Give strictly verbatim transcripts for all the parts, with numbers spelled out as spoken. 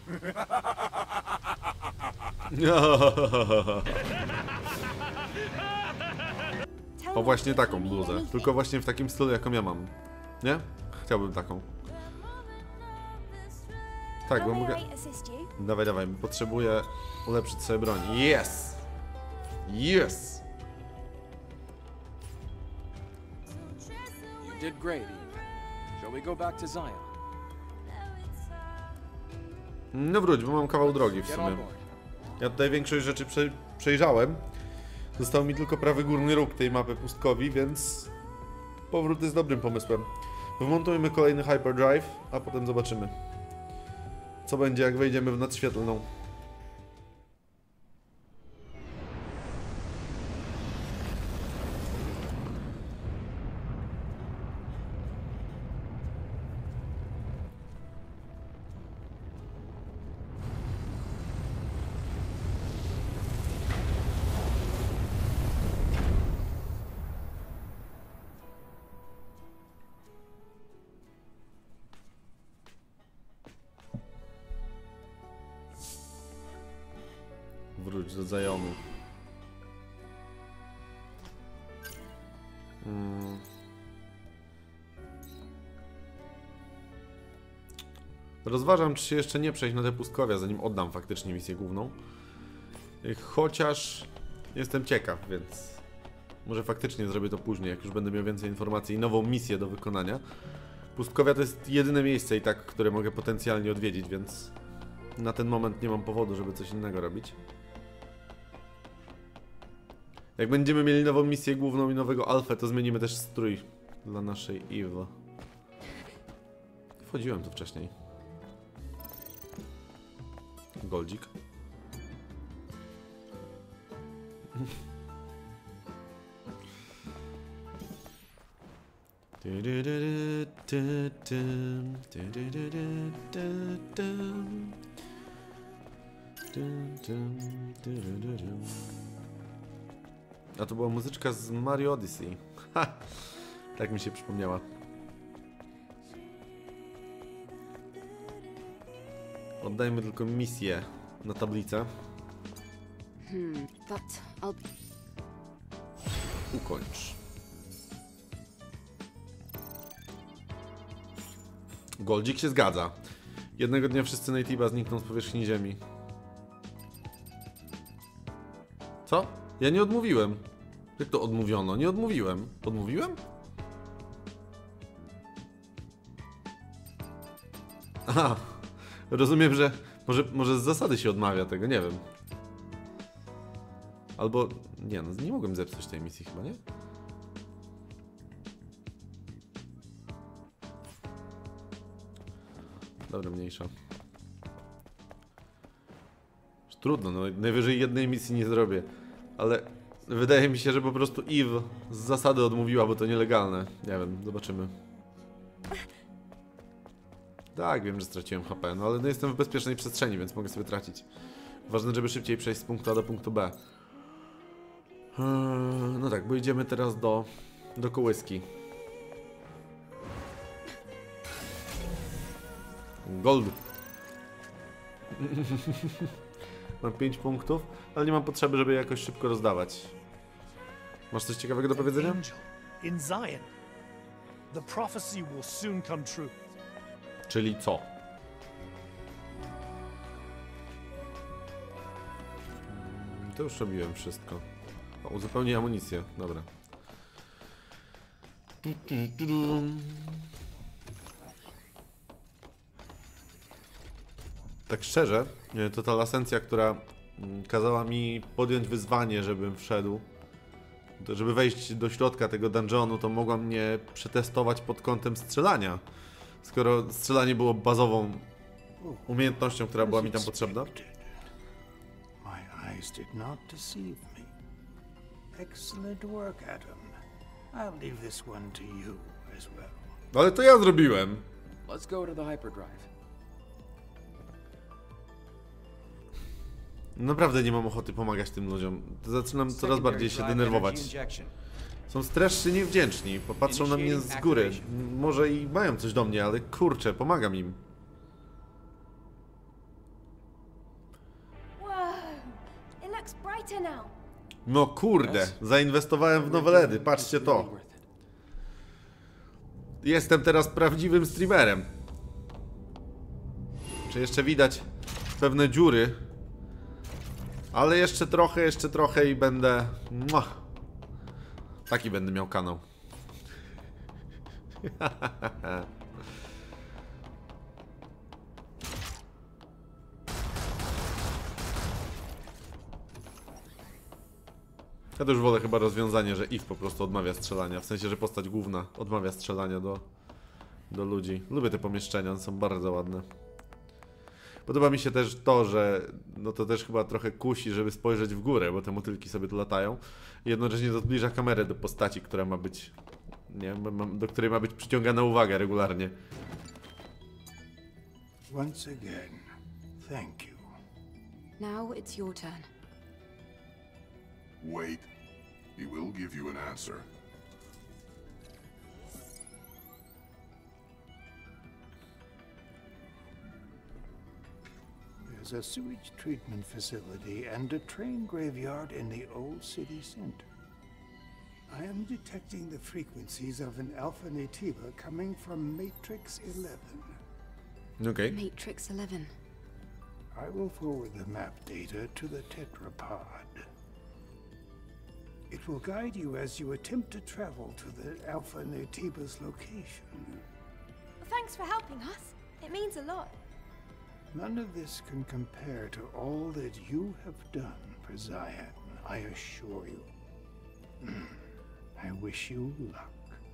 O, właśnie taką bluzę. Tylko właśnie w takim stylu, jaką ja mam. Nie? Chciałbym taką. Tak, bo mogę... Dawaj, dawaj, potrzebuję ulepszyć sobie broń. Yes! Yes! You did great, Eve. Shall we go back to Zion? No wróć, bo mam kawał drogi w sumie. Ja tutaj większość rzeczy prze przejrzałem. Został mi tylko prawy górny róg tej mapy pustkowi, więc powrót jest dobrym pomysłem. Wymontujmy kolejny hyperdrive, a potem zobaczymy, co będzie, jak wejdziemy w nadświetlną. Wróć do Zionu. Hmm. Rozważam, czy się jeszcze nie przejść na te pustkowia, zanim oddam faktycznie misję główną. Chociaż jestem ciekaw, więc może faktycznie zrobię to później, jak już będę miał więcej informacji i nową misję do wykonania. Pustkowia to jest jedyne miejsce i tak, które mogę potencjalnie odwiedzić, więc na ten moment nie mam powodu, żeby coś innego robić. Jak będziemy mieli nową misję główną i nowego alfę, to zmienimy też strój dla naszej Eve. Wchodziłem tu wcześniej. Goldzik. A to była muzyczka z Mario Odyssey. Ha! Tak mi się przypomniała. Oddajmy tylko misję na tablicę. Hmm, but I'll... Ukończ. Goldzik się zgadza. Jednego dnia wszyscy Native'a znikną z powierzchni ziemi. Co? Ja nie odmówiłem. Jak to odmówiono? Nie odmówiłem. Odmówiłem? Aha. Rozumiem, że może, może z zasady się odmawia tego, nie wiem. Albo... Nie, no nie mogłem zepsuć tej misji chyba, nie? Dobra, mniejsza. Trudno, no najwyżej jednej misji nie zrobię. Ale wydaje mi się, że po prostu Eve z zasady odmówiła, bo to nielegalne. Nie wiem, zobaczymy. Tak, wiem, że straciłem H P, no ale no jestem w bezpiecznej przestrzeni, więc mogę sobie tracić. Ważne, żeby szybciej przejść z punktu A do punktu B. No tak, bo idziemy teraz do, do kołyski. Gold. Mam pięć punktów, ale nie mam potrzeby, żeby je jakoś szybko rozdawać. Masz coś ciekawego do powiedzenia? In Zion. The prophecy will soon come true. Czyli co? To już robiłem wszystko. O, uzupełnię amunicję, dobra. Tak szczerze, to ta lasencja, która kazała mi podjąć wyzwanie, żebym wszedł, żeby wejść do środka tego dungeonu, to mogła mnie przetestować pod kątem strzelania. Skoro strzelanie było bazową umiejętnością, która była mi tam potrzebna. My eyes did not deceive me. Excellent work, Adam. I'll leave this one to you as well. Ale to ja zrobiłem. Let's go to the hyperdrive. Naprawdę nie mam ochoty pomagać tym ludziom. Zaczynam coraz bardziej się denerwować. Są strasznie niewdzięczni. Popatrzą na mnie z góry. Może i mają coś do mnie, ale kurczę, pomagam im. fighter now. No kurde, zainwestowałem w nowe ledy, patrzcie to. Jestem teraz prawdziwym streamerem. Czy jeszcze widać pewne dziury? Ale jeszcze trochę, jeszcze trochę i będę... Muah. Taki będę miał kanał. Ja też wolę chyba rozwiązanie, że Eve po prostu odmawia strzelania. W sensie, że postać główna odmawia strzelania do, do ludzi. Lubię te pomieszczenia, one są bardzo ładne. Podoba mi się też to, że no to też chyba trochę kusi, żeby spojrzeć w górę, bo te motylki sobie tu latają. I jednocześnie to zbliża kamerę do postaci, która ma być, nie, do której ma być przyciągana uwaga regularnie. Once again, thank you. Now it's your turn. Wait. He will give you an answer. There's a sewage treatment facility and a train graveyard in the old city center. I am detecting the frequencies of an Alpha Nativa coming from Matrix eleven. Okay. Matrix eleven. I will forward the map data to the tetrapod. It will guide you as you attempt to travel to the Alpha Nativa's location. Thanks for helping us. It means a lot. None of this can compare to all that you have done for Zion, I assure you. I wish you luck.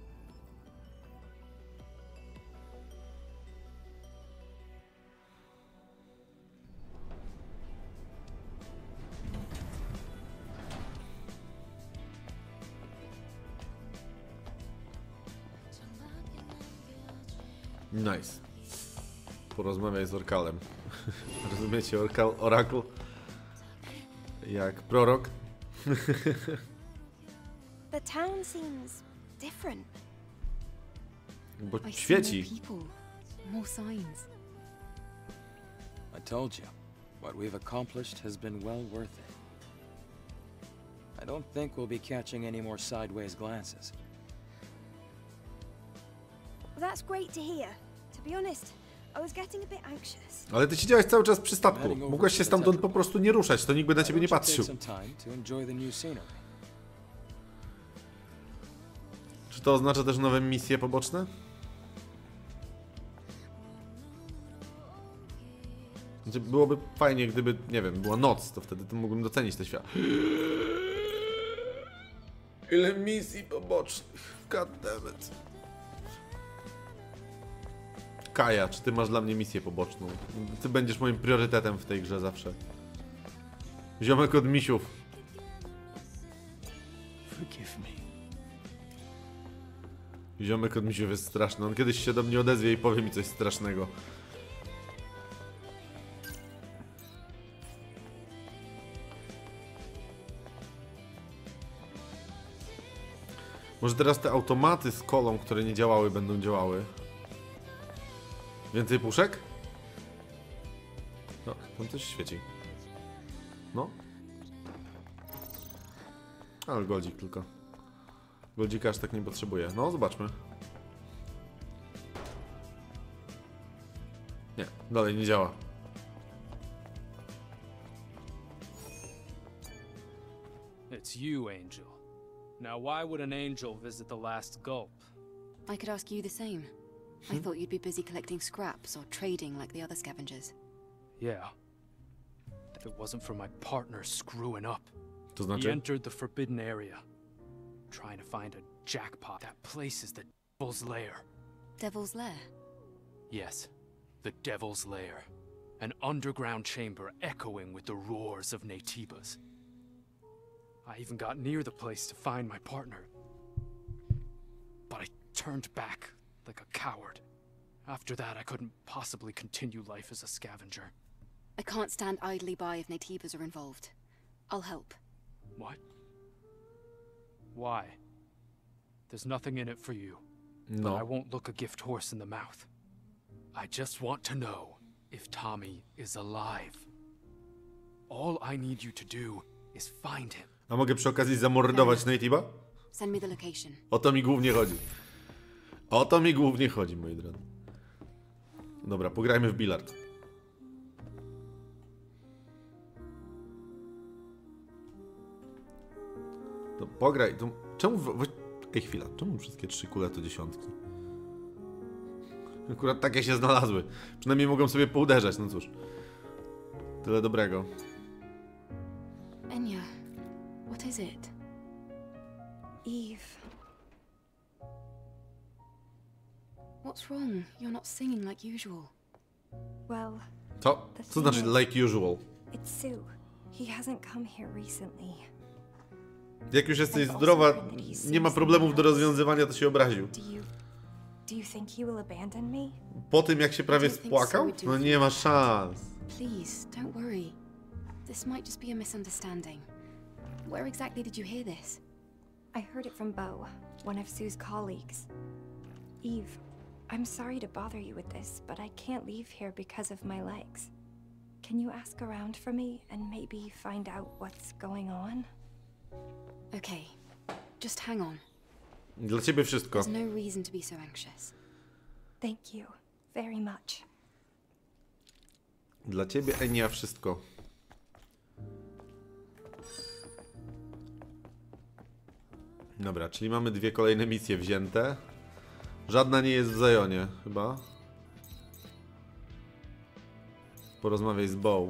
Nice. Porozmawiaj z Orkalem. Rozumiecie? Orkal, Oracle? Jak prorok? The town seems different. Bo I see more świeci. people, more signs. I told you, what we've accomplished has been well worth it. I don't think we'll be catching any more sideways glances. That's great to hear. To be honest, I was getting a bit anxious. Ale ty siedziałeś cały czas przy statku. Mogłeś się stamtąd po prostu nie ruszać, to nikt by na ciebie nie patrzył. Czy to oznacza też nowe misje poboczne? Znaczy, byłoby fajnie, gdyby, nie wiem, była noc, to wtedy to mógłbym docenić te świat. Ile misji pobocznych. God damn it. Kaja, czy ty masz dla mnie misję poboczną? Ty będziesz moim priorytetem w tej grze zawsze. Ziomek od misiów. Forgive me. Ziomek od misiów jest straszny. On kiedyś się do mnie odezwie i powie mi coś strasznego. Może teraz te automaty z kolą, które nie działały, będą działały. Więcej puszek? No, tam coś świeci. No. Ale goldzik tylko. Goldzika aż tak nie potrzebuję. No, zobaczmy. Nie, dalej nie działa. It's you, Angel. Now why would an angel visit the last gulp? I could ask you the same. I thought you'd be busy collecting scraps or trading like the other scavengers. Yeah. If it wasn't for my partner screwing up. To znaczy? He entered the forbidden area. Trying to find a jackpot. That place is the Devil's Lair. Devil's Lair? Yes, the Devil's Lair. An underground chamber echoing with the roars of Natibas. I even got near the place to find my partner. But I turned back like a coward. After that, I couldn't possibly continue life as a scavenger. I can't stand idly by if Natibas are involved. I'll help. What? Why? There's nothing in it for you. No. But I won't look a gift horse in the mouth. I just want to know if Tommy is alive. All I need you to do is find him. A mogę przy okazji zamordować Native'a? Send me the location. O to mi głównie chodzi. O to mi głównie chodzi, moi drodzy. Dobra, pograjmy w bilard. To pograj. To... Czemu... W... Ej, chwila. Czemu wszystkie trzy kule to dziesiątki? Akurat takie się znalazły. Przynajmniej mogą sobie pouderzać, no cóż. Tyle dobrego. Enya, what is it? Eve. What's wrong? You're not singing like usual. Well, Co? Co znaczy like usual? it's Sue. He hasn't come here recently. Jak już jesteś zdrowa, nie ma problemów do rozwiązywania, to się obraził. Do you... Do you think he will abandon me? Po tym, jak się prawie spłakał? No nie ma szans. Please, don't worry. This might just be a misunderstanding. Where exactly did you hear this? I heard it from Beau, one of Sue's colleagues. Eve, I'm sorry to bother you with this, but I can't leave here because of my legs. Can you ask around for me and maybe find out what's going on? Okay, just hang on. Dla ciebie wszystko. There's no reason to be so anxious. Thank you very much. Dla ciebie, Enya, wszystko. Dobra, czyli mamy dwie kolejne misje wzięte. Żadna nie jest w Zionie, chyba. Porozmawiaj z Beau.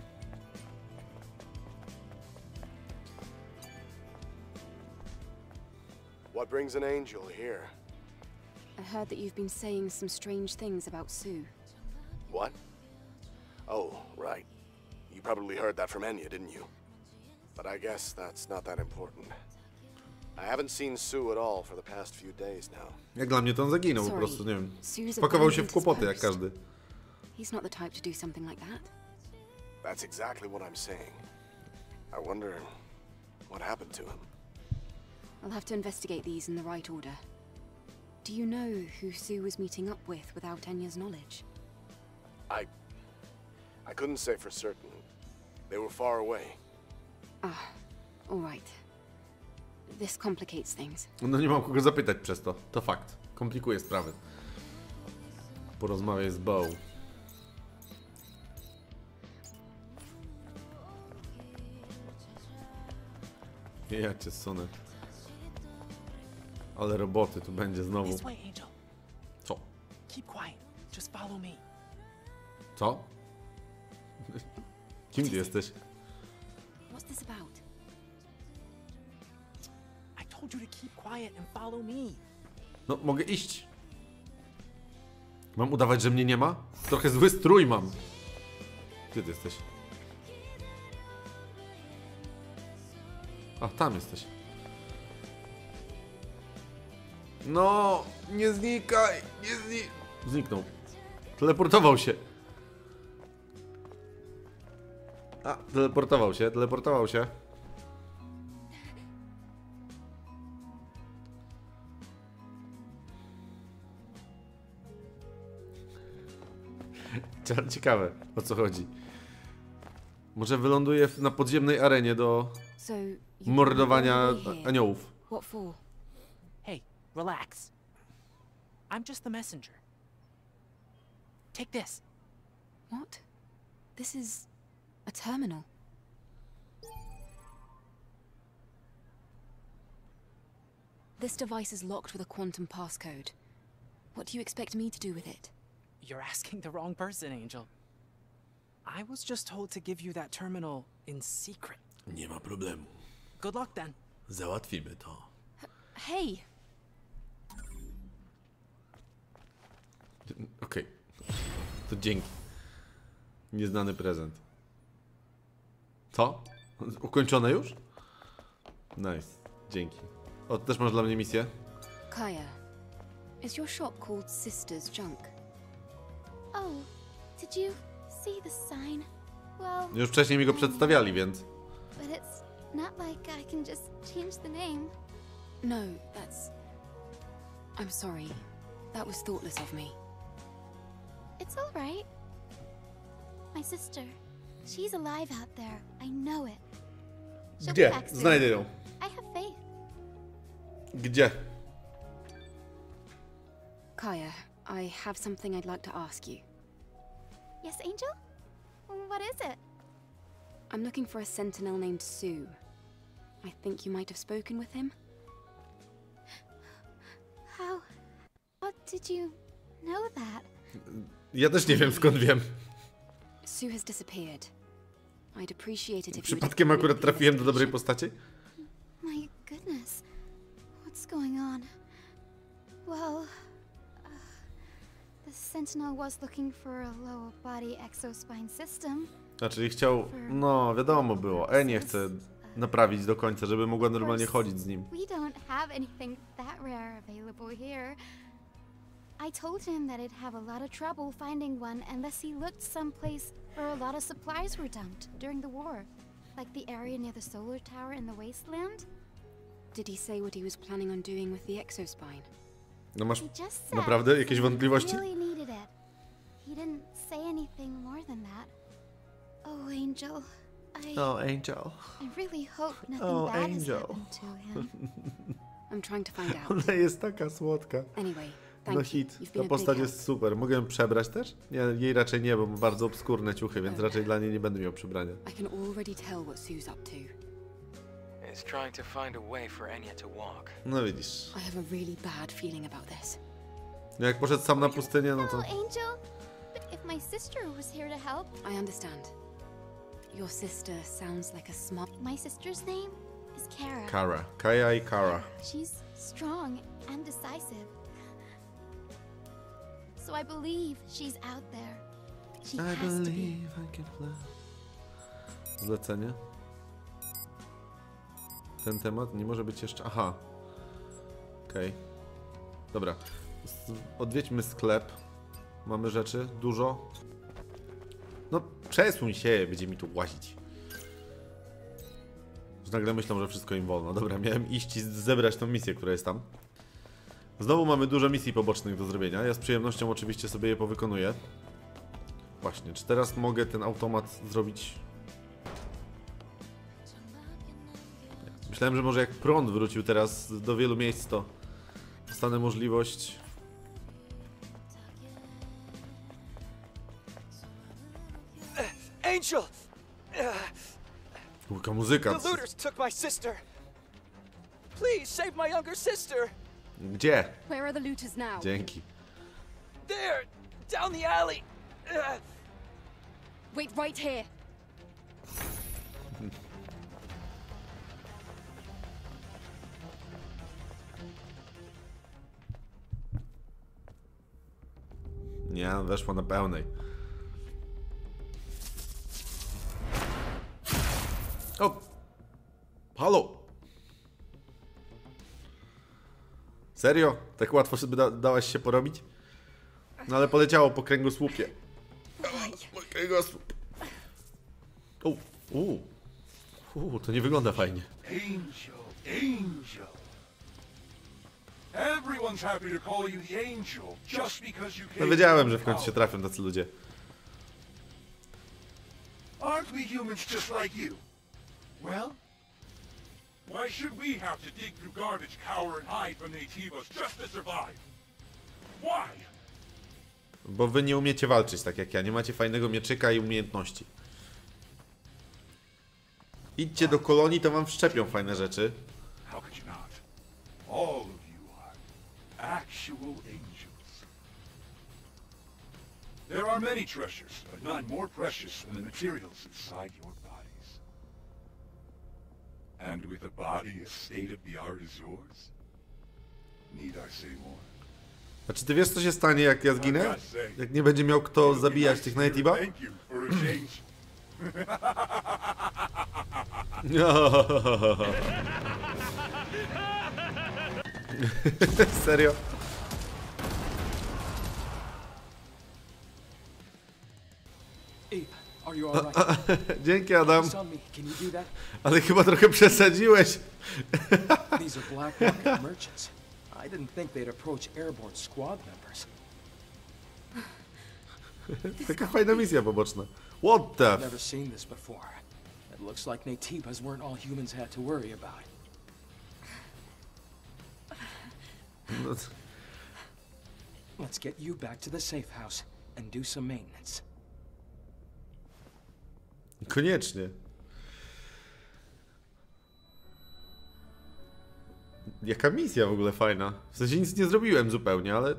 What brings an angel here? I heard that you've been saying some strange things about Sue. What? Oh, right. You probably heard that from Enya, didn't you? But I guess that's not that important. I haven't seen Sue at all for the past few days now. Jak dla mnie to on zaginął, po Sorry. prostu, nie wiem. Sue's Pakował się w abandoned kłopoty, his jak post. każdy. He's not the type to do something like that. That's exactly what I'm saying. I wonder what happened to him. I'll have to investigate these in the right order. Do you know who Sue was meeting up with without Enya's knowledge? I... I couldn't say for certain. They were far away. Ah, all right. This complicates things. No nie mam kogo zapytać przez to. To fakt. Komplikuje sprawy. Porozmawiaj z Beau. Ja cię sunę. Ale roboty tu będzie znowu. This way, Angel. Co? Keep quiet. Just follow me. Co? Kim ty jesteś? What's this about? I told you to keep quiet and follow me. No, mogę iść. Mam udawać, że mnie nie ma? Trochę zły strój mam. Gdzie ty jesteś? A, tam jesteś. No, nie znikaj, nie znikaj. Zniknął. Teleportował się. A, teleportował się, teleportował się. Ciekawe, o co chodzi. Może wyląduje na podziemnej arenie do So, you mordowania brought me here. aniołów. What for? Hey, relax. I'm just the messenger. Take this. What? This is a terminal. This device is locked with a quantum passcode. What do you expect me to do with it? You're asking the wrong person, Angel. I was just told to give you that terminal in secret. Nie ma problemu. Good luck then. Załatwimy to. Hey! Okej. Okay. To dzięki. Nieznany prezent. Co? Ukończone już? Nice. Dzięki. O, też masz dla mnie misję? Kaya, is your shop called Sister's Junk? Oh, did you see the sign? Well, Już wcześniej mi go przedstawiali, więc... but it's not like I can just change the name. No, that's... I'm sorry. That was thoughtless of me. It's all right. My sister, she's alive out there. I know it. She'll be Gdzie? back soon. Znajdę ją. I have faith. Gdzie? Kaya, I have something I'd like to ask you. Yes, Angel? What is it? I'm looking for a sentinel named Sue. I think you might have spoken with him. How... How did you know that? Ja też nie wiem, skąd wiem. Sue has disappeared. I'd appreciate it if you would Przypadkiem help me akurat with the trafiłem do dobrej investigation. postaci? My goodness. What's going on? Well... Uh, the Sentinel was looking for a lower body exospine system. A czyli chciał... No, wiadomo było. E nie chce naprawić do końca, żeby mogła normalnie chodzić z nim. We don't have anything that rare available here. I told him that it'd have a lot of trouble finding one unless he looked someplace where a lot of supplies were dumped during the war. Like the area near the solar tower in the wasteland. Did he say what he was planning on doing with the exospine? No masz He just said naprawdę jakieś someone wątpliwości? really needed it. He didn't say anything more than that. Oh, Angel. I, Oh, Angel. I really hope nothing Oh, bad Angel. has happened to him. I'm trying to find out. Ona jest taka słodka. Anyway, No thank you. hit. You've Ta been a postać big jest help. super. Mogę ją przebrać też? Nie, jej raczej nie, bo ma bardzo obskurne ciuchy, więc raczej dla niej nie będę miał przebrania. I can already tell what Sue's up to. Is trying to find a way for Enya to walk. No widzisz. I have a really bad feeling about this. No jak poszedł sam na pustynię, no to... No, Angel. But if my sister was here to help... I understand. Your sister sounds like a smart... My sister's name is Kara. Kara. Kaja i Kara. She's strong and decisive. So I believe she's out there. She I has to be. believe I can fly. Zlecenie. Ten temat nie może być jeszcze... Aha. Okej. Okay. Dobra. Z- Odwiedźmy sklep. Mamy rzeczy. Dużo. No, przesuń się. Będzie mi tu łazić. Już nagle myślą, że wszystko im wolno. Dobra, miałem iść i z- zebrać tą misję, która jest tam. Znowu mamy dużo misji pobocznych do zrobienia. Ja z przyjemnością oczywiście sobie je powykonuję. Właśnie, czy teraz mogę ten automat zrobić? Myślałem, że może jak prąd wrócił teraz do wielu miejsc, to dostanę możliwość... Angel! Jaka muzyka. The looters took my sister. Please save my younger sister. Gdzie? Where are the looters now? Dzięki. There, down the alley. Uh, Wait right here. Nie, weszła na pełnej. O! Halo! Serio? Tak łatwo sobie da dałaś się porobić? No ale poleciało po kręgosłupie. Mój kręgosłup. O, u. U, to nie wygląda fajnie. Angel, Angel. Everyone's happy to call you the Angel just because you No came. wiedziałem, że w końcu się trafią tacy ludzie. Aren't we humans just like you? Well, why should we have to dig through garbage, cower and hide from Nativos just to survive? Why? Bo wy nie umiecie walczyć tak jak ja. Nie macie fajnego mieczyka i umiejętności. Idźcie do kolonii, to wam wszczepią fajne rzeczy. How could you not? All of you are actual angels. There are many treasures, but none more precious than the materials inside your bodies. And with a body as state-of-the-art as yours, need I say more? A czy ty wiesz, co się stanie, jak ja zginę? Jak nie będzie miał kto zabijać tych Natiba? Thank you for a change. Serio? Eve, are you alright? Dzięki, Adam. Focus on me. Can you do that? Ale chyba trochę przesadziłeś. These are black market merchants. I didn't think they'd approach airborne squad members. Taka fajna misja poboczna. What the I've f... never seen this before. It looks like Naytibas weren't all humans had to worry about. Let's get you back to the safe house and do some maintenance. Koniecznie. Jaka misja w ogóle fajna. W sensie nic nie zrobiłem zupełnie, ale...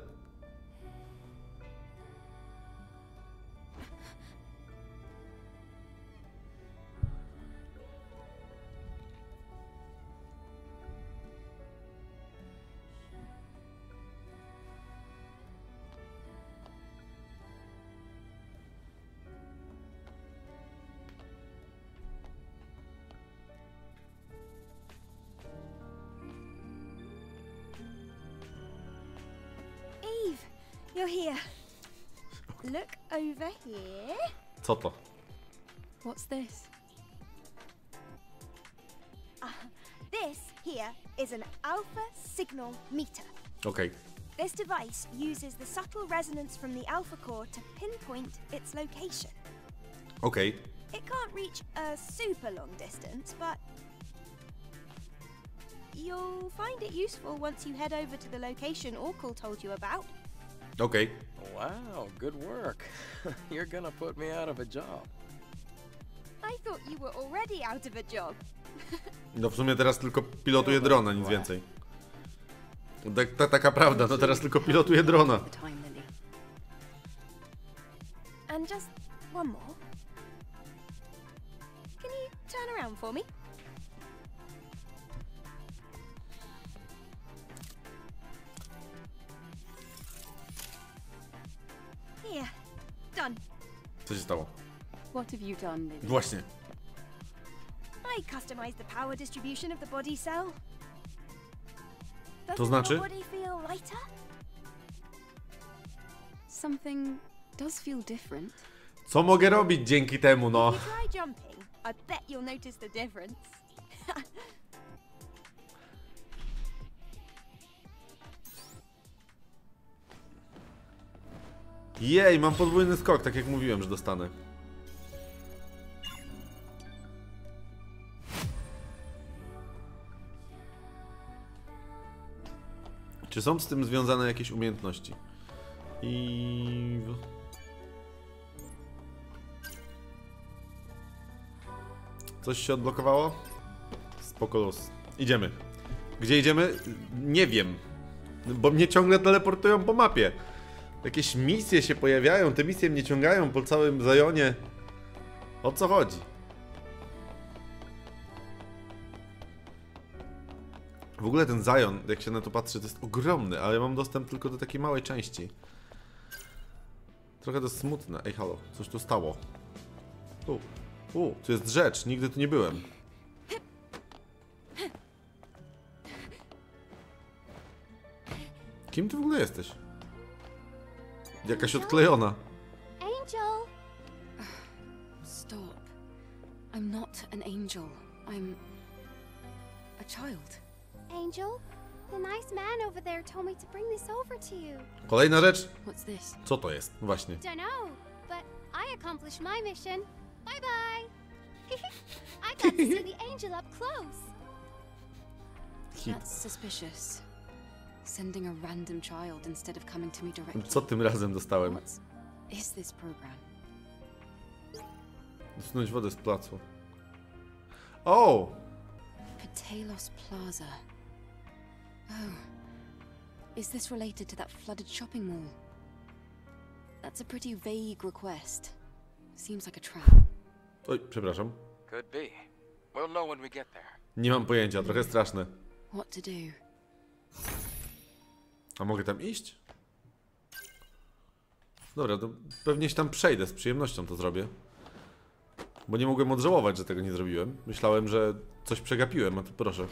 You're here. Look over here. Co to? What's this? Uh, this here is an alpha signal meter. Okay. This device uses the subtle resonance from the alpha core to pinpoint its location. Okay. It can't reach a super long distance, but you'll find it useful once you head over to the location Orkul told you about. Okay. Wow, good work. You're gonna put me out of a job. I thought you were already out of a job. No w sumie teraz tylko pilotuję drona, nic więcej. Tak, ta, taka prawda, no teraz tylko pilotuję drona. And just one more. Can you turn around for me? Here. Done. Co się stało? What have you done, Lily? Właśnie. I customized the power distribution of the body cell. To znaczy? Does your body feel lighter? Something does feel different. Co mogę robić dzięki temu, no? If you try jumping, I bet you'll notice the difference. Jej, mam podwójny skok, tak jak mówiłem, że dostanę. Czy są z tym związane jakieś umiejętności? I... Coś się odblokowało? Spoko luz. Idziemy. Gdzie idziemy? Nie wiem. Bo mnie ciągle teleportują po mapie. Jakieś misje się pojawiają, te misje mnie ciągają po całym Zionie. O co chodzi? W ogóle ten Zion, jak się na to patrzy, to jest ogromny, ale ja mam dostęp tylko do takiej małej części. Trochę to smutne. Ej, halo, coś tu stało. U, u, tu jest rzecz, nigdy tu nie byłem. Kim ty w ogóle jesteś? Jakaś odklejona. Angel! Stop. I'm not an angel. I'm a child. Angel, the nice man over there told me to bring this over to you. Kolejna rzecz. What's this? Co to jest? Właśnie. Don't know, but I accomplished my mission. Bye bye. I got to see the angel up close. That's suspicious. Sending a random child instead of coming to me directly. Co tym razem dostałem? What is this program? Usunąć wodę z placu. O! Patelos Plaza. Oh. Is this related to that flooded shopping mall? That's a pretty vague request. Seems like a trap. Oj, przepraszam. Could be. We'll know when we get there. Nie mam pojęcia, trochę straszne. What to do? A mogę tam iść? Dobra, to pewnie się tam przejdę, z przyjemnością to zrobię. Bo nie mogłem odżałować, że tego nie zrobiłem. Myślałem, że coś przegapiłem, a tu proszę.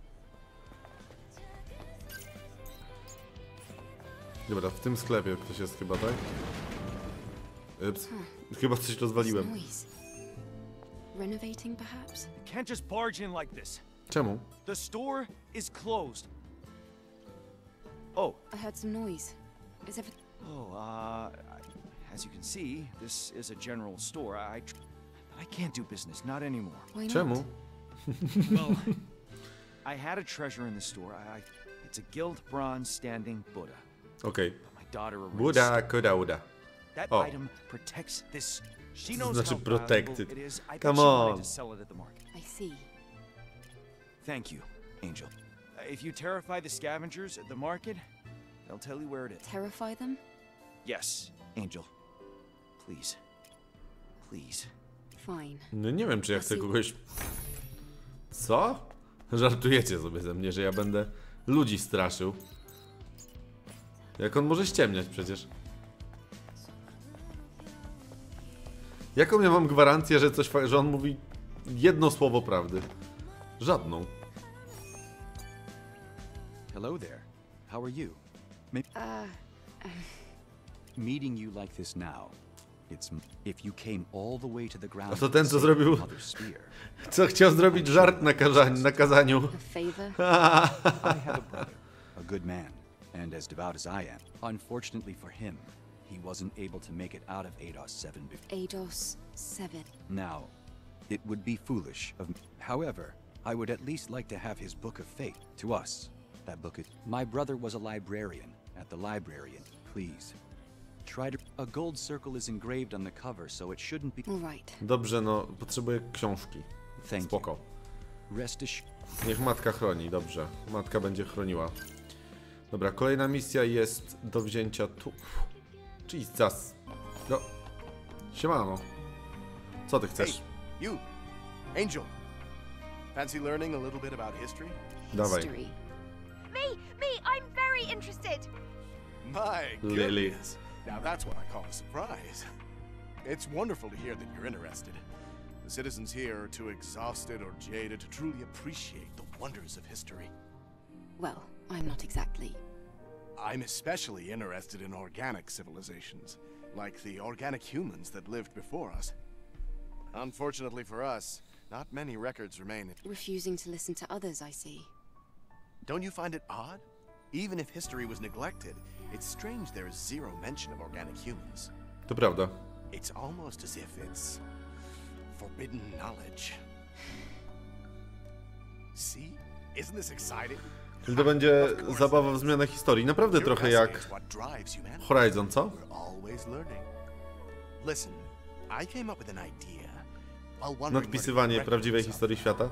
Dobra, w tym sklepie ktoś jest chyba, tak? Ups. Chyba coś rozwaliłem. Renovating, perhaps? Can't just barge in like this. Czemu? The store is closed. Oh. I heard some noise. Is everything... Oh, uh, I, as you can see, this is a general store. I, tr I can't do business, not anymore. Why not? Czemu? Well, I had a treasure in the store. I, I it's a gilt bronze standing Buddha. Okej. But my daughter erased Buda, it. kuda, uda. That O. item protects this. She To knows znaczy how valuable protected. it is. I bet Come she wanted on. to sell it at the market. I see. Thank you, Angel. Uh, if you terrify the scavengers at the market, they'll tell you where it is. Terrify them? Yes, Angel. Please. Please. Fine. No nie wiem, czy ja chcę kogoś... Co? Żartujecie sobie ze mnie, że ja będę ludzi straszył. Jak on może ściemniać przecież? Jaką ja mam gwarancję, że coś, fa- że on mówi jedno słowo prawdy? Żadną. Hello there. How are you? Maybe Uh, meeting you like this now. It's m- if you came all the way to the ground. A to ten, co zrobił... Mother's spear. Co chciał zrobić żart na, kazań, na kazaniu. a favor? I have a brother, a good man, and as devout as I am. Unfortunately for him, he wasn't able to make it out of Eidos seven before. Eidos seven. Now, it would be foolish of me. However, I would at least like to have his Book of Fate to us. That book is... My brother was a librarian at the library, and please, try to... A gold circle is engraved on the cover, so it shouldn't be... All right. Dobrze, no, potrzebuję książki. Thank Spoko. you. Rest assured. Niech matka chroni, dobrze. Matka będzie chroniła. Dobra, kolejna misja jest do wzięcia tu. Jesus. No. Siemano. Co ty chcesz? Hey, you, Angel. Fancy learning a little bit about history? Dawaj. History. Me, me, I'm very interested. My Lily. goodness. Now that's what I call a surprise. It's wonderful to hear that you're interested. The citizens here are too exhausted or jaded to truly appreciate the wonders of history. Well, I'm not exactly. I'm especially interested in organic civilizations, like the organic humans that lived before us. Unfortunately for us, not many records remain. Refusing to listen to others, I see. Don't you find it odd? Even if history was neglected, it's strange there is zero mention of organic humans. To prawda. It's almost as if it's forbidden knowledge. See? Isn't this exciting? Czyli to będzie zabawa w zmianę historii. Naprawdę trochę jak Horizon, co? Nadpisywanie prawdziwej historii świata.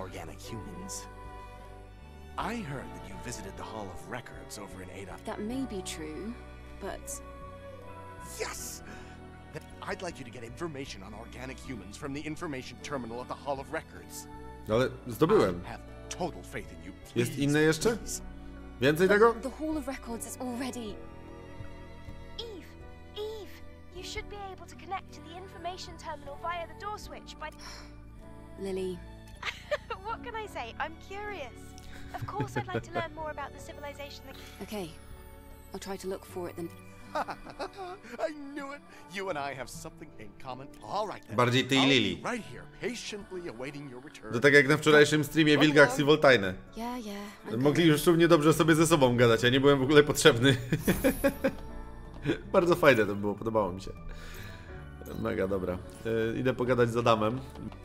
I heard that you visited the Hall of Records over in Ada. That may be true, but... Yes! Then I'd like you to get information on organic humans from the information terminal at the Hall of Records. Ale zdobyłem. I have total faith in you. Jest inne jeszcze? Więcej tego? The Hall of Records is already... Eve, Eve, you should be able to connect to the information terminal via the door switch by... Lily. What can I say? I'm curious. Of course I'd like to learn more about the civilization that... Okay, I'll try to look for it then. I knew it! You and I have something in common. All right then. Bardziej ty i I'll Lily. be right here, patiently awaiting your return. To tak jak na wczorajszym streamie Wilgax i Voltaine. Yeah, yeah. Mogli już równie dobrze sobie ze sobą gadać, ja nie byłem w ogóle potrzebny. Bardzo fajne to było, podobało mi się. Mega, dobra. E, idę pogadać z Adamem.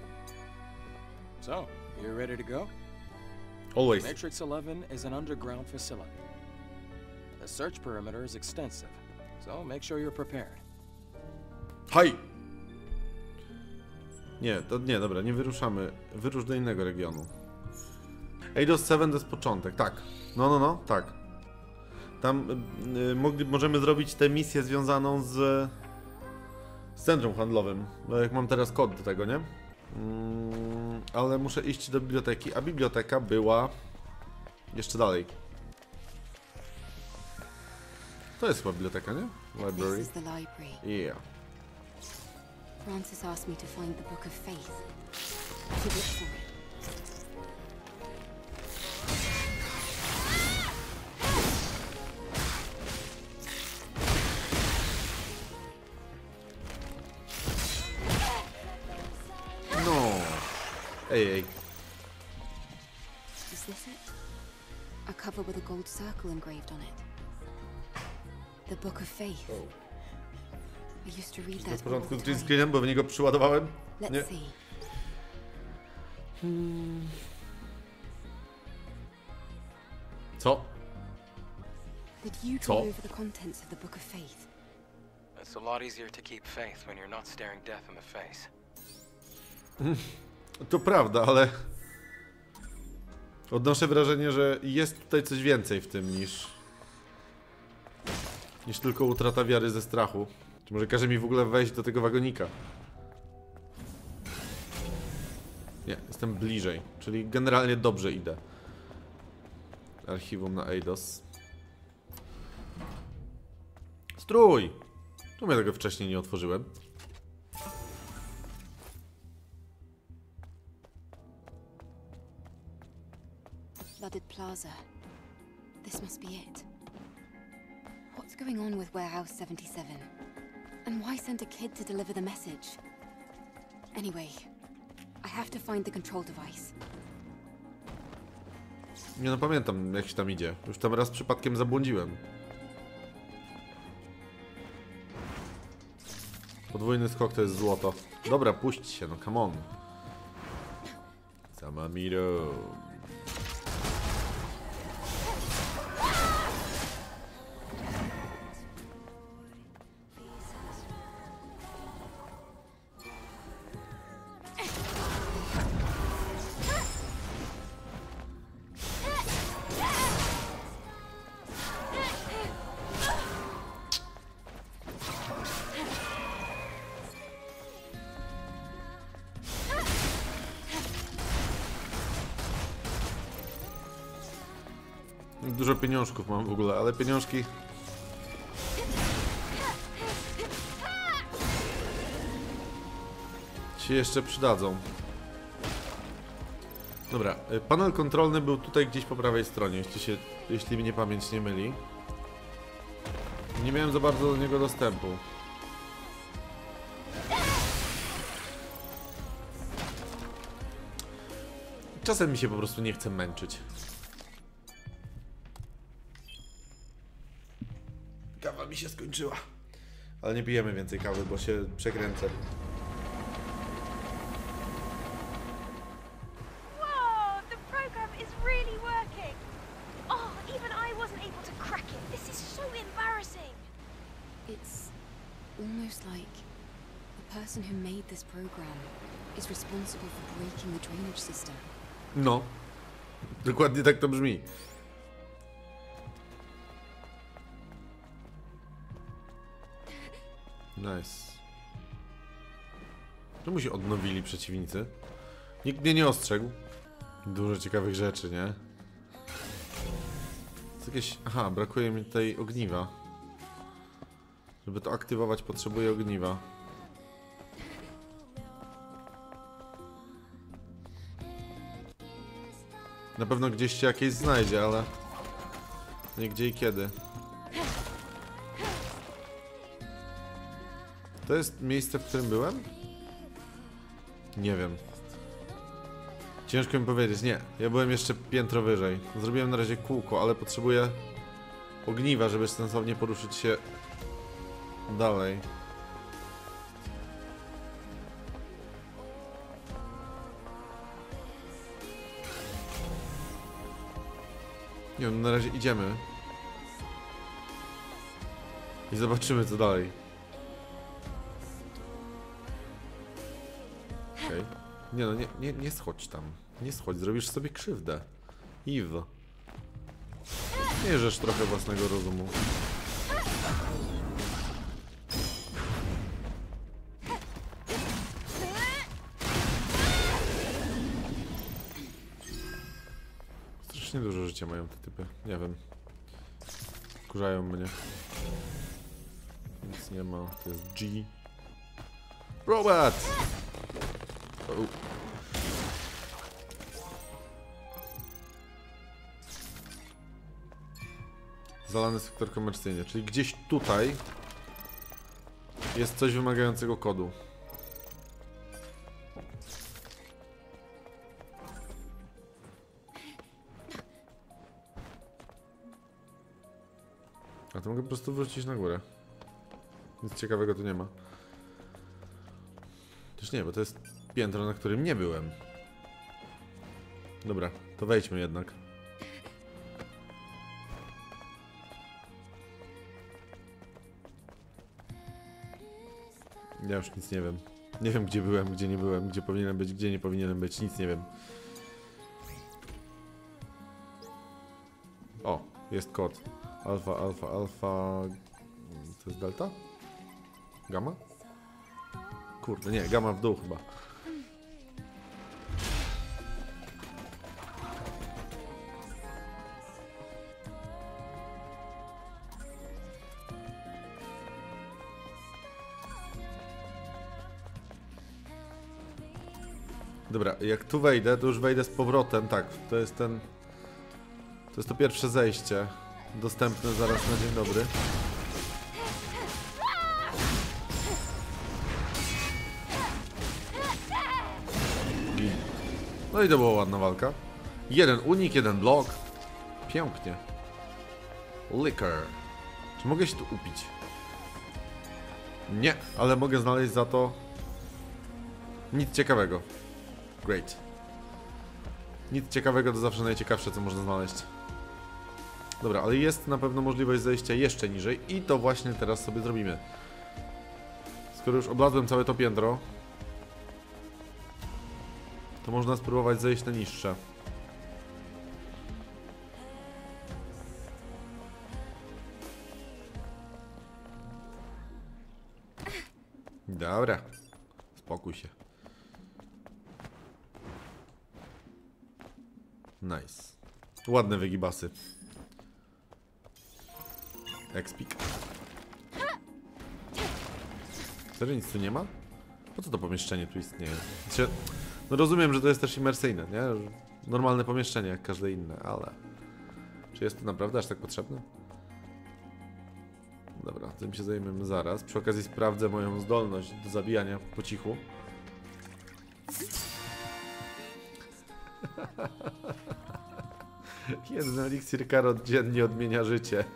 So, you ready to go? Always. Matrix eleven is an underground facility. The search perimeter is extensive, so make sure you're prepared. Haj! Nie, to nie, dobra, nie wyruszamy. Wyrusz do innego regionu. Eidos siedem to jest początek, tak. No, no, no, tak. Tam y, y, mogli, możemy zrobić tę misję związaną z, z centrum handlowym. Bo jak mam teraz kod do tego, nie? Mm, ale muszę iść do biblioteki, a biblioteka była jeszcze dalej. To jest chyba biblioteka, nie? Library. This is the library. Yeah. Francis asked me to find the Book of Faith. I should look for it. No. Ej, ej. Is this it? A cover with a gold circle engraved on it. The Book of Faith. I used to read Wszystko that w porządku all z the green time. screenem, bo w niego przyładowałem? Nie. Let's see. Hmm. Co? Did you Co? draw over the contents of the Book of Faith? It's a lot easier to keep faith when you're not staring death in the face. To prawda, ale odnoszę wrażenie, że jest tutaj coś więcej w tym niż niż tylko utrata wiary ze strachu. Czy może każe mi w ogóle wejść do tego wagonika? Nie, jestem bliżej, czyli generalnie dobrze idę. Archiwum na Eidos. Strój! Czemu ja tego wcześniej nie otworzyłem? Flooded Plaza. This must be it. What's going on with Warehouse seventy-seven? And why send a kid to deliver the message? Anyway, I have to find the control device. Nie no, pamiętam jak się tam idzie. Już tam raz przypadkiem zabłądziłem. Podwójny skok to jest złoto. Dobra, puść się, no come on. Samamiro. Dużo pieniążków mam w ogóle, ale pieniążki się jeszcze przydadzą. Dobra, panel kontrolny był tutaj gdzieś po prawej stronie, jeśli, się, jeśli mnie pamięć nie myli. Nie miałem za bardzo do niego dostępu. Czasem mi się po prostu nie chce męczyć. Kawa mi się skończyła. Ale nie pijemy więcej kawy, bo się przekręcę. Whoa, the program is really working. Oh, even I wasn't able to crack it. This is so embarrassing. It's almost like the person who made this program is responsible for breaking the drainage system. No. Dokładnie tak to brzmi. Nice. Czemu się odnowili przeciwnicy? Nikt mnie nie ostrzegł. Dużo ciekawych rzeczy, nie? Jest jakieś... Aha, brakuje mi tutaj ogniwa. Żeby to aktywować, potrzebuję ogniwa. Na pewno gdzieś się jakieś znajdzie, ale... nie gdzie i kiedy. To jest miejsce, w którym byłem? Nie wiem. Ciężko mi powiedzieć. Nie, ja byłem jeszcze piętro wyżej. Zrobiłem na razie kółko, ale potrzebuję ogniwa, żeby sensownie poruszyć się dalej. Nie wiem, na razie idziemy. I zobaczymy, co dalej. Okej. Okay. Nie no, nie, nie, nie schodź tam. Nie schodź, zrobisz sobie krzywdę. Eve. Nie rzecz trochę własnego rozumu. Strasznie dużo życia mają te typy. Nie wiem. Wkurzają mnie. Nic nie ma. To jest G. Robot! Oh. Zalany sektor komercyjny, czyli gdzieś tutaj jest coś wymagającego kodu. A to mogę po prostu wrócić na górę. Nic ciekawego tu nie ma. Też nie, bo to jest piętro, na którym nie byłem. Dobra, to wejdźmy jednak. Ja już nic nie wiem. Nie wiem, gdzie byłem, gdzie nie byłem, gdzie powinienem być, gdzie nie powinienem być. Nic nie wiem. O, jest kod. Alfa, alfa, alfa... To jest delta? Gamma? Kurde, nie, gamma w dół chyba. Dobra, jak tu wejdę, to już wejdę z powrotem. Tak, to jest ten... To jest to pierwsze zejście. Dostępne zaraz na dzień dobry. I... No i to była ładna walka. Jeden unik, jeden blok. Pięknie. Liquor. Czy mogę się tu upić? Nie, ale mogę znaleźć za to... Nic ciekawego. Great. Nic ciekawego to zawsze najciekawsze, co można znaleźć. Dobra, ale jest na pewno możliwość zejścia jeszcze niżej i to właśnie teraz sobie zrobimy. Skoro już oblazłem całe to piętro, to można spróbować zejść na niższe. Dobra. Spokój się. Nice. Ładne wygibasy. Expik. Serio nic tu nie ma? Po co to pomieszczenie tu istnieje? Znaczy, no rozumiem, że to jest też imersyjne, nie? Normalne pomieszczenie jak każde inne, ale... Czy jest to naprawdę aż tak potrzebne? Dobra, tym się zajmiemy zaraz. Przy okazji sprawdzę moją zdolność do zabijania po cichu. Jeden eliksir karot dziennie odmienia życie.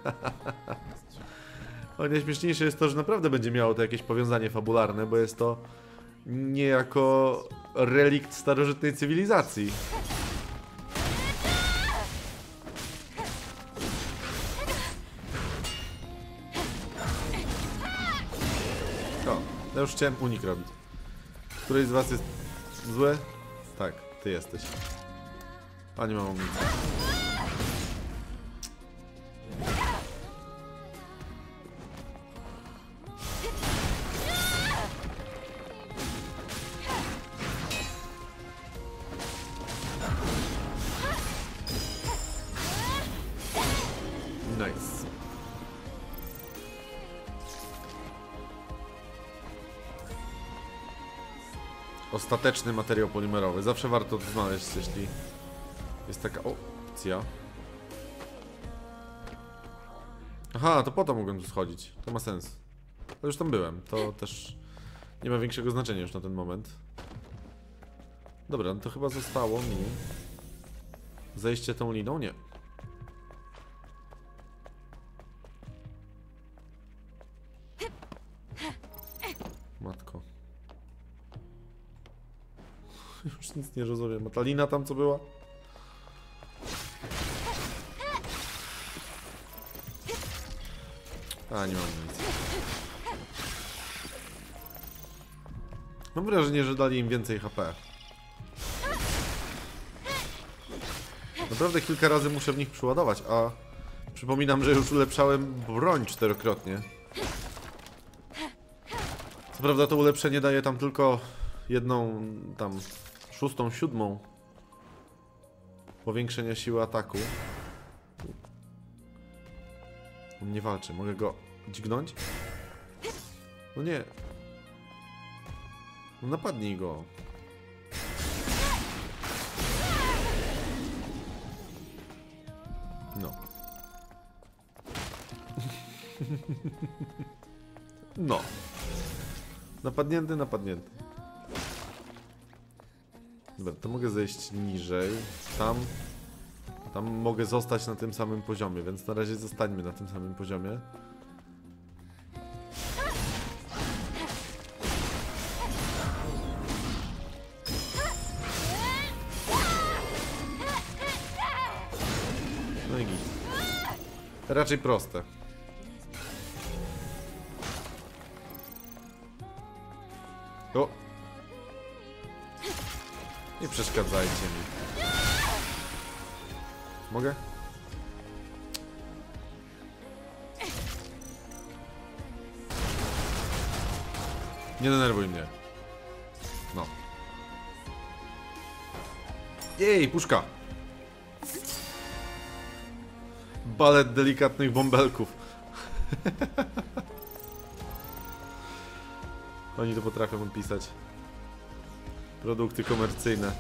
O, najśmieszniejsze jest to, że naprawdę będzie miało to jakieś powiązanie fabularne, bo jest to niejako relikt starożytnej cywilizacji. O, ja już chciałem unik robić. Któryś z was jest zły? Tak, ty jesteś. A nie mam amunicji. Nice. Ostateczny materiał polimerowy. Zawsze warto to znaleźć, jeśli jest taka opcja. Aha, to po to mogłem tu schodzić. To ma sens. Ale już tam byłem. To też nie ma większego znaczenia już na ten moment. Dobra, no to chyba zostało mi zejście tą liną? Nie. Matko. Już nic nie rozumiem. A ta lina tam co była? A, nie mam nic. Mam wrażenie, że dali im więcej H P. Naprawdę kilka razy muszę w nich przyładować, a przypominam, że już ulepszałem broń czterokrotnie. Co prawda to ulepszenie daje tam tylko jedną, tam szóstą, siódmą powiększenia siły ataku. On nie walczy, mogę go dźgnąć? No nie. No napadnij go. No. No. Napadnięty, napadnięty. Dobra, to mogę zejść niżej. Tam... Tam mogę zostać na tym samym poziomie, więc na razie zostańmy na tym samym poziomie. Raczej proste. O! Nie przeszkadzajcie mi. Mogę? Nie denerwuj mnie. No. Jej, puszka! Balet delikatnych bąbelków. Oni to potrafią opisać. Produkty komercyjne.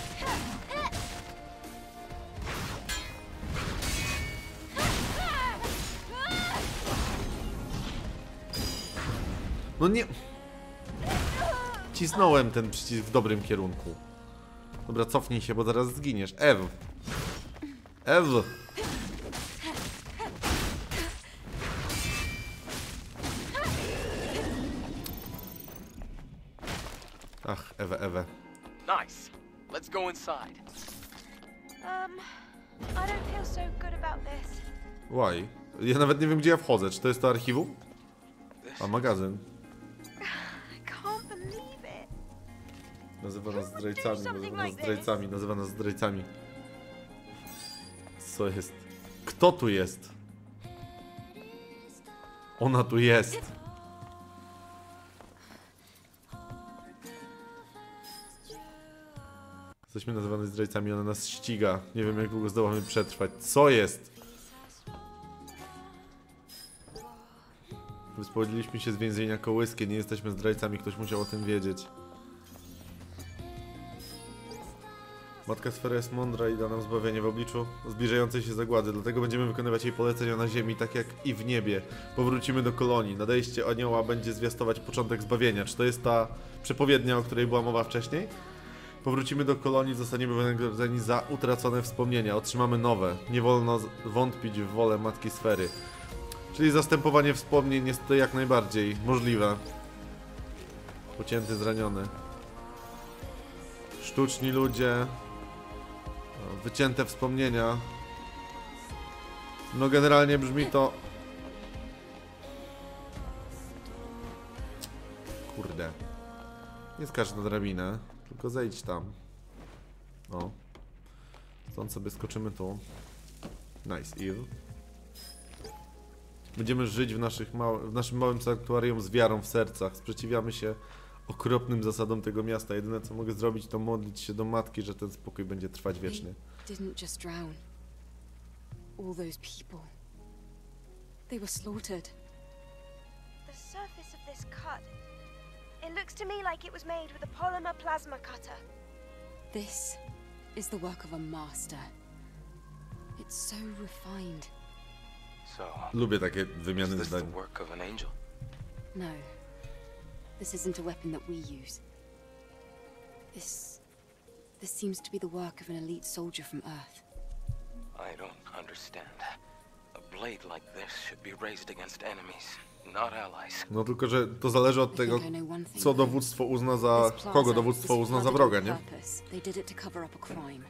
No nie... Cisnąłem ten przycisk w dobrym kierunku. Dobra, cofnij się, bo zaraz zginiesz. Ew. Ew. Ach, Ewe, Ewe. Nice. Let's go inside. Um, I don't feel so good about this. Why? Ja nawet nie wiem, gdzie ja wchodzę. Czy to jest to archiwum? A, magazyn. I can't believe it. Nazywa nas zdrajcami, nazywa nas zdrajcami, nazywa nas zdrajcami. Co jest? Kto tu jest? Ona tu jest. Jesteśmy nazywani zdrajcami, ona nas ściga. Nie wiem, jak długo zdołamy przetrwać. Co jest? Wyspowiedzieliśmy się z więzienia kołyskie, nie jesteśmy zdrajcami, ktoś musiał o tym wiedzieć. Matka Sfera jest mądra i da nam zbawienie w obliczu zbliżającej się zagłady, dlatego będziemy wykonywać jej polecenia na ziemi, tak jak i w niebie. Powrócimy do kolonii. Nadejście anioła będzie zwiastować początek zbawienia. Czy to jest ta przepowiednia, o której była mowa wcześniej? Powrócimy do kolonii, zostaniemy wynagrodzeni za utracone wspomnienia. Otrzymamy nowe. Nie wolno wątpić w wolę Matki Sfery. Czyli zastępowanie wspomnień jest to jak najbardziej możliwe. Pocięty, zraniony. Sztuczni ludzie. Wycięte wspomnienia. No generalnie brzmi to... Kurde. Nie skacz na drabinę, tylko zejdź tam. O. Stąd sobie skoczymy tu. Nice, Eve. Będziemy żyć w, naszych mał w naszym małym sanktuarium z wiarą w sercach. Sprzeciwiamy się okropnym zasadom tego miasta. Jedyne, co mogę zrobić, to modlić się do matki, że ten spokój będzie trwać wiecznie. They didn't just drown. All those people. They were slaughtered. The surface of this cut. It looks to me like it was made with a polymer plasma cutter. This is the work of a master. It's so refined. So, Lubię takie wymiany is this zdań. the work of an angel? No. This isn't a weapon that we use. This... This seems to be the work of an elite soldier from Earth. I don't understand. A blade like this should be raised against enemies, not allies. No tylko, że to zależy od tego, co dowództwo uzna za... kogo dowództwo uzna za wroga, nie? They did it to cover up a crime.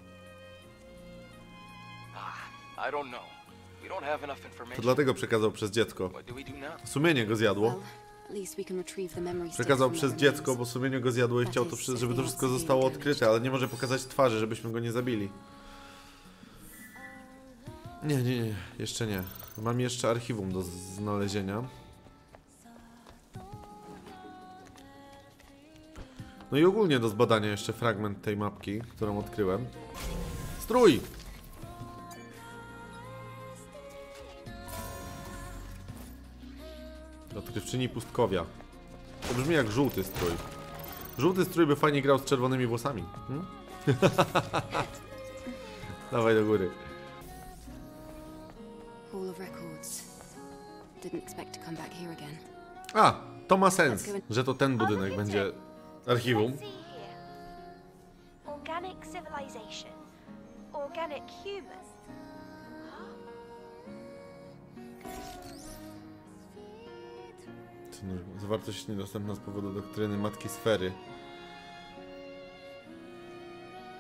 Ah, I don't know. We don't have enough information. To dlatego przekazał przez dziecko. What do we do now? Sumienie go zjadło. At least we can retrieve the memory stick Przekazał from przez their dziecko, remains. bo sumienie go zjadło i chciał to, wszy- żeby to wszystko zostało odkryte, ale nie może pokazać twarzy, żebyśmy go nie zabili. Nie, nie, nie, jeszcze nie. Mam jeszcze archiwum do znalezienia. No i ogólnie do zbadania jeszcze fragment tej mapki, którą odkryłem. Strój! Odkrywczyni pustkowia. To brzmi jak żółty strój. Żółty strój by fajnie grał z czerwonymi włosami. Hmm? Dawaj do góry. Hall of Records. Didn't expect to come back here again. A, to ma sens, że to ten budynek będzie archiwum. Let's see here. Organic civilization. Organic human. Zawartość niedostępna z powodu doktryny Matki Sfery.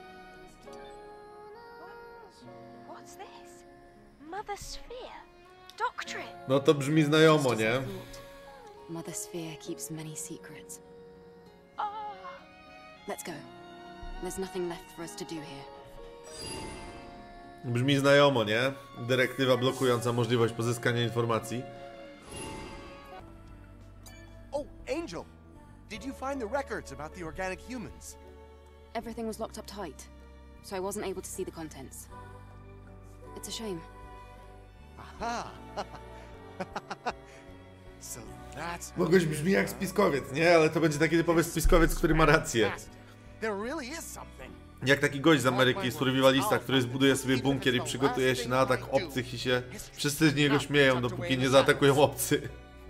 What's this? Mother Sphere. doctrine. No to brzmi znajomo, nie? Mother Sphere keeps many secrets. Oh, Let's go. There's nothing left for us to do here. Brzmi znajomo, nie? Dyrektywa blokująca możliwość pozyskania informacji. Oh, Angel! Did you find the records about the organic humans? Everything was locked up tight, so I wasn't able to see the contents. It's a shame. Aha! So that's... Mogłeś brzmi jak spiskowiec, nie? Ale to będzie taki typowy spiskowiec, który ma rację. There really is something. Jak taki gość z Ameryki, survivalista, który zbuduje sobie bunkier i przygotuje się na atak obcych i się wszyscy z niego śmieją, dopóki nie zaatakują obcy.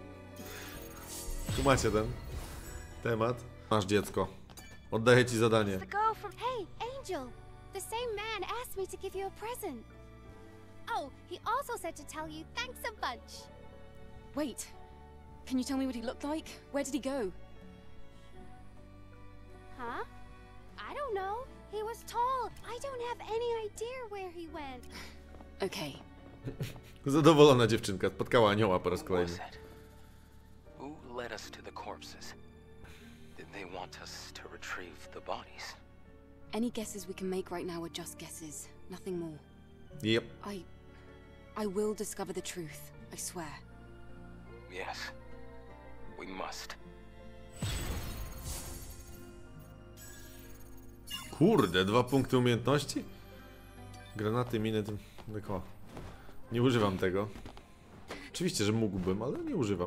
Tu macie ten temat. Masz dziecko. Oddaję ci zadanie. The girl from... Hey, Angel! The same man asked me to give you a present. Oh, he also said to tell you thanks a bunch. Wait. Can you tell me what he looked like? Where did he go? Huh? I don't know. He was tall. I don't have any idea where he went. Okay. Zadowolona dziewczynka spotkała anioła po raz kolejny. Who led us to the corpses? Did they want us to retrieve the bodies? Any guesses we can make right now are just guesses. Nothing more. Yep. I... I will discover the truth. I swear. Yes. We must. Kurde, dwa punkty umiejętności? Granaty, miny, tylko... Nie używam tego. Oczywiście, że mógłbym, ale nie używam.